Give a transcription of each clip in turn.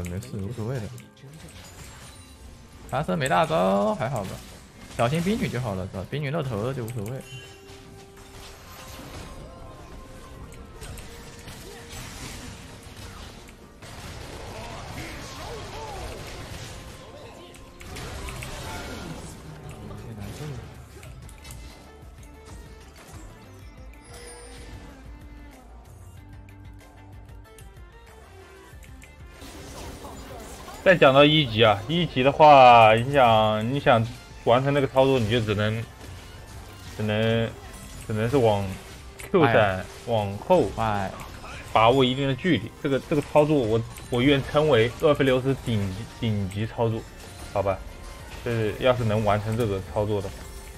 没事，无所谓的。唐僧没大招，还好吧？小心冰女就好了，是吧？冰女露头了就无所谓。 再讲到一级啊，一级的话，你想完成那个操作，你就只能是往 Q 闪往后把握一定的距离。这个操作我愿称为2v6是顶级操作，好吧？就是要是能完成这个操作的。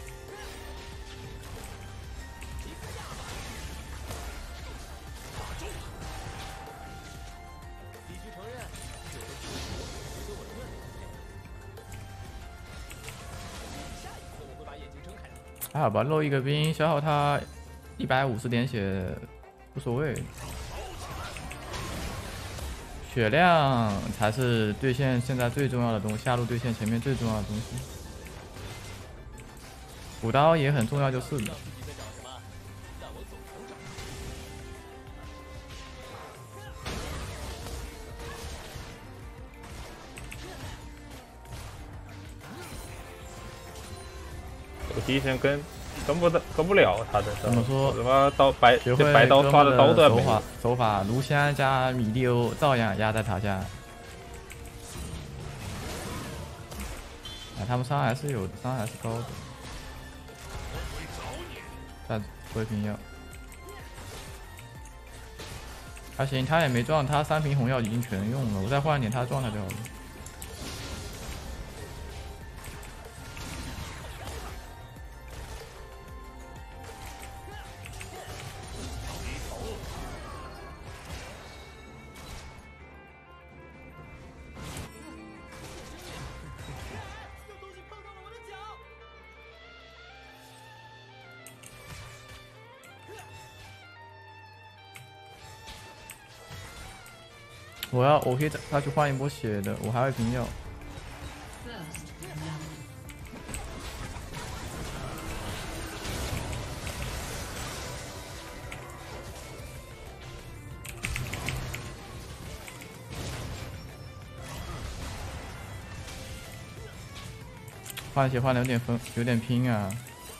还好吧，漏一个兵消耗他150点血，无所谓。血量才是对线现在最重要的东西，下路对线前面最重要的东西。补刀也很重要，就是了。 我第一时间跟不了他的， 怎么说？ 什么刀白学会白刀刷的刀段手法，卢香加米利欧照样压在塔下。他们伤害是有的，伤害是高的。再回瓶药，还行，他也没撞，他3瓶红药已经全用了，我再换一点他的状态就好了。我可以再去换一波血的，我还有一瓶药。换血换的有点拼啊！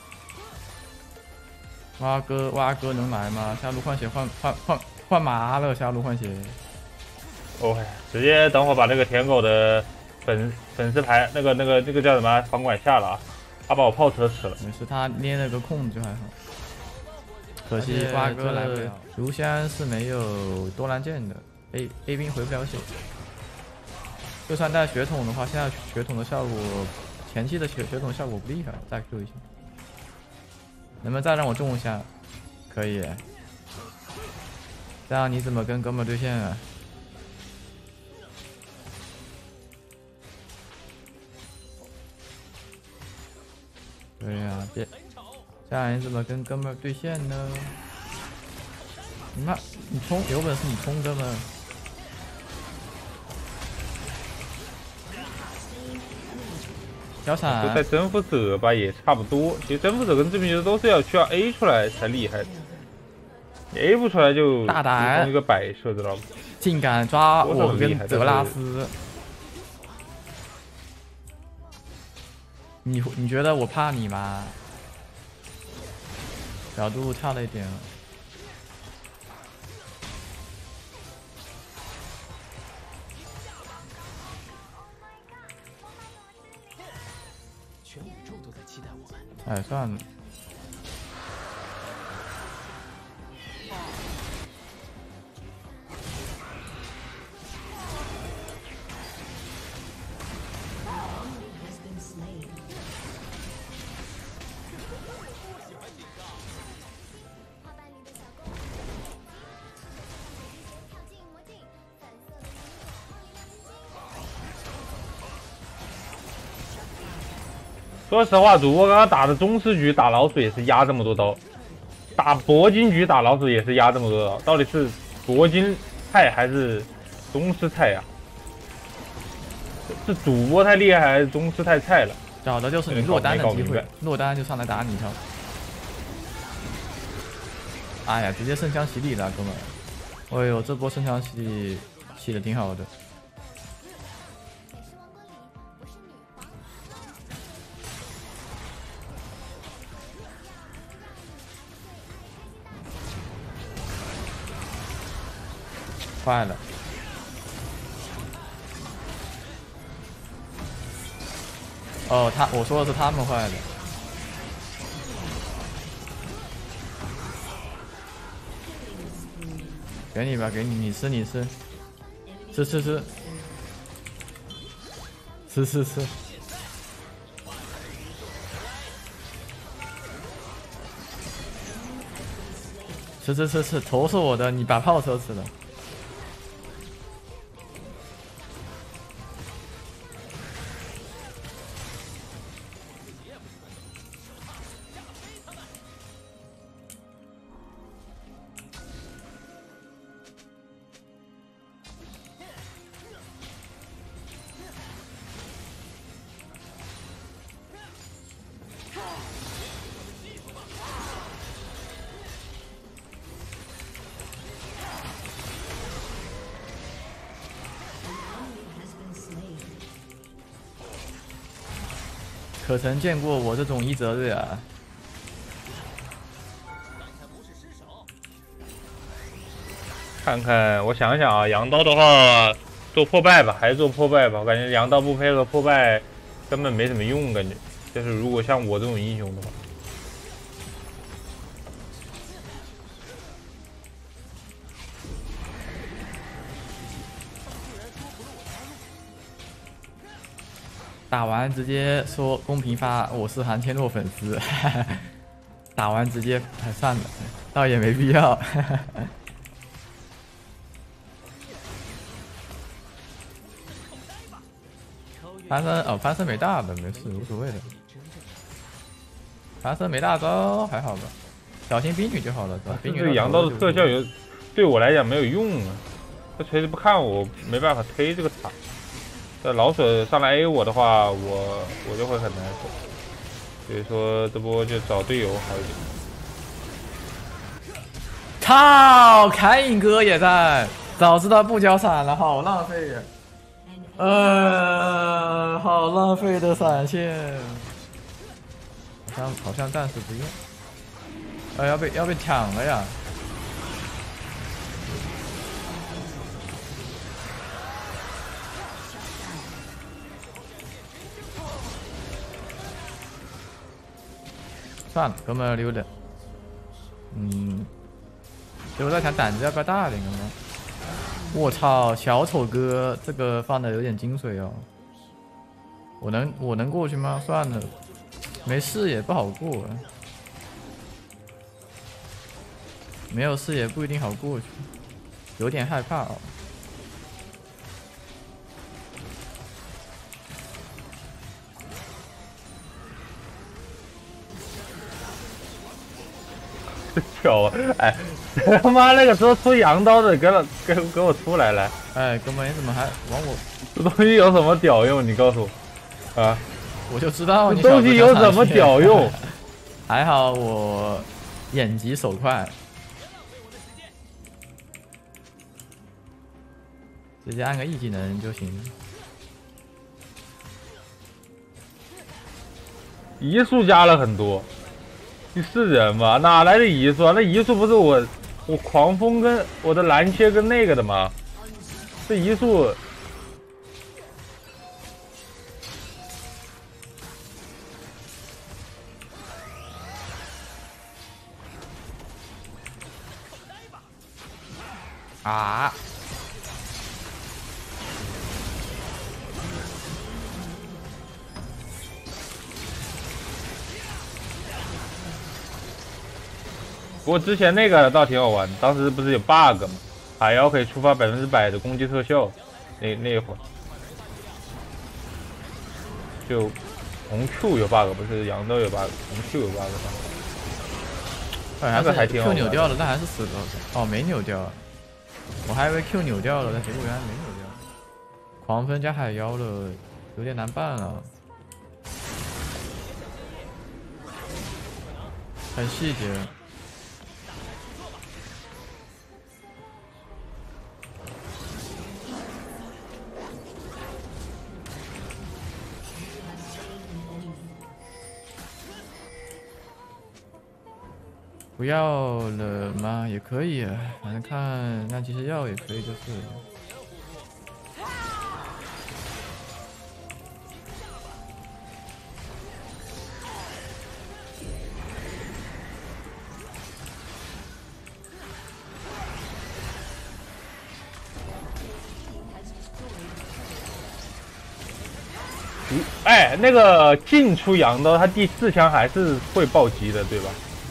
蛙哥能来吗？下路换血换麻了，下路换血。 OK， 直接等会把这个舔狗的粉丝牌那个叫什么房管下了啊！他把我炮车吃了。 没事，他捏了个空就还好。可惜瓜哥来不了。卢香是没有多兰剑的 ，A 兵回不了血。就算带血统的话，现在血统的效果，前期的血统效果不厉害，再 Q 一下。能不能再让我中一下？可以。这样你怎么跟哥们对线啊？对呀，别，这样你怎么跟哥们对线呢？你妈，你冲，有本事你冲哥们！小闪就在征服者吧，也差不多。其实征服者跟致命流都是需要 A 出来才厉害的，你 A 不出来就大胆一个摆设，知道吗？ 竟敢抓我跟泽拉斯！你觉得我怕你吗？角度差了一点。全宇宙都在期待我们。哎，算了。 说实话，主播刚刚打的宗师局打老鼠也是压这么多刀，打铂金局打老鼠也是压这么多刀，到底是铂金菜还是宗师菜呀？ 是主播太厉害还是宗师太菜了？ 找的就是你落单的机会，落单就上来打你一套。哎呀，直接圣枪洗礼了，哥们！哎呦，这波圣枪洗礼洗的挺好的。坏了。 哦，我说的是他们坏的。给你吧，给你，你吃，吃，吃。吃。吃，头是我的，你把炮车吃了。 可曾见过我这种伊泽瑞啊？ 看看，我想想啊，羊刀的话做破败吧，还是做破败吧。我感觉羊刀不配合破败根本没什么用，感觉。就是如果像我这种英雄的话， 打完直接说公屏发我是韩千洛粉丝，打完直接算了，倒也没必要。翻身哦，翻身没大的，没事，无所谓的。翻身没大招还好吧，小心冰女就好了，是吧？冰女这羊刀的特效有，对我来讲没有用啊。这锤子不看我，没办法推这个塔。这老鼠上来 A 我的话，我就会很难受。所以说这波就找队友好一点。 操，凯隐哥也在，早知道不交闪了，好浪费呀！好浪费的闪现，好像暂时不用。要被抢了呀！算了，哥们溜的。所以我在想胆子要不要大点，哥们。我操，小丑哥这个放的有点精髓哦。我能过去吗？算了，没视野不好过。没有视野不一定好过去，有点害怕哦。 屌，哎，他妈那个时候出羊刀的，给我出来了！ 哎，哥们，你怎么还往我？ 这东西有什么屌用？你告诉我，啊！ 我就知道你这东西有什么屌用？ 还好我眼疾手快，直接按个 E 技能就行。 移速加了很多。你是人吗？哪来的移速啊？那移速不是我狂风跟我的蓝切跟那个的吗？这移速啊！ 不过之前那个倒挺好玩，当时不是有 bug 吗？海妖可以触发100%的攻击特效，那一会儿就红 Q 有 bug， 不是羊刀有 bug， 红 Q 有 bug。 那个还挺好玩。Q 扭掉了，但还是死了。哦，没扭掉，我还以为 Q 扭掉了，但结果原来没扭掉。狂风加海妖了， 有点难办了，很细节。不要了吗？也可以，反正看那其实要也可以就是。 哎，那个进出羊刀，他第4枪还是会暴击的，对吧？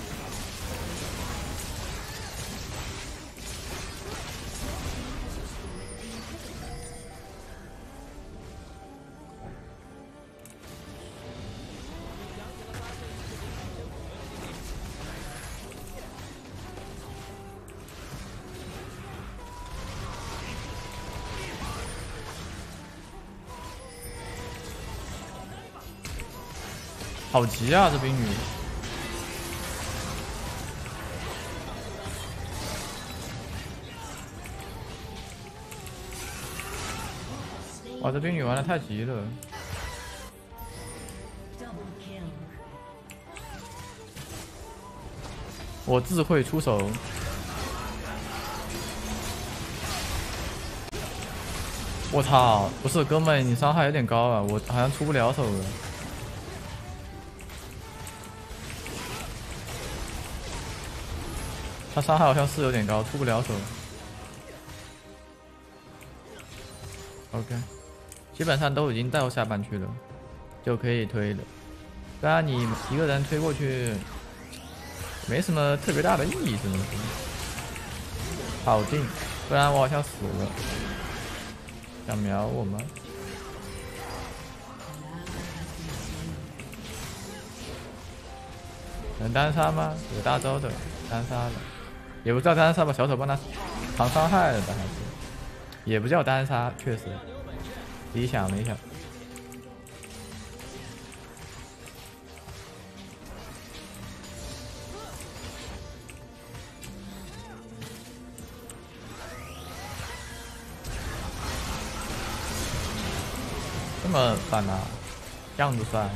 好急啊，这冰女！哇，这冰女玩的太急了！我自会出手。我操！不是哥们，你伤害有点高啊，我好像出不了手了。他伤害好像是有点高，出不了手。OK， 基本上都已经到下半区了，就可以推了。当然，你一个人推过去，没什么特别大的意义，只能说。好近，不然我好像死了。想秒我吗？能单杀吗？有大招的，单杀了。也不叫单杀吧，小丑帮他扛伤害了的，还是也不叫单杀，确实理想。这么反啊，这样子算。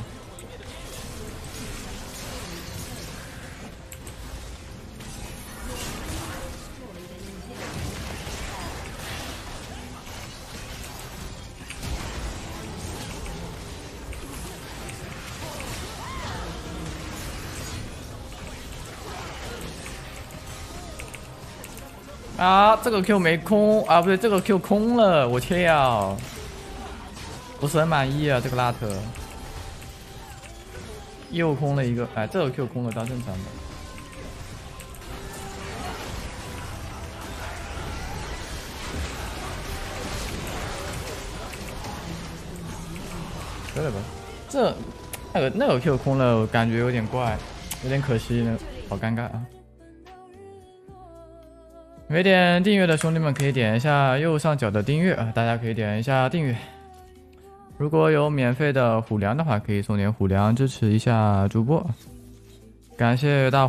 啊，这个 Q 没空啊，不对，这个 Q 空了，我切呀，不是很满意啊，这个拉特又空了一个，哎，这个 Q 空了倒正常的。对了吧，这那个 Q 空了，我感觉有点怪，有点可惜呢，好尴尬啊。没点订阅的兄弟们可以点一下右上角的订阅啊，大家可以点一下订阅。如果有免费的虎粮的话，可以送点虎粮支持一下主播，感谢大伙。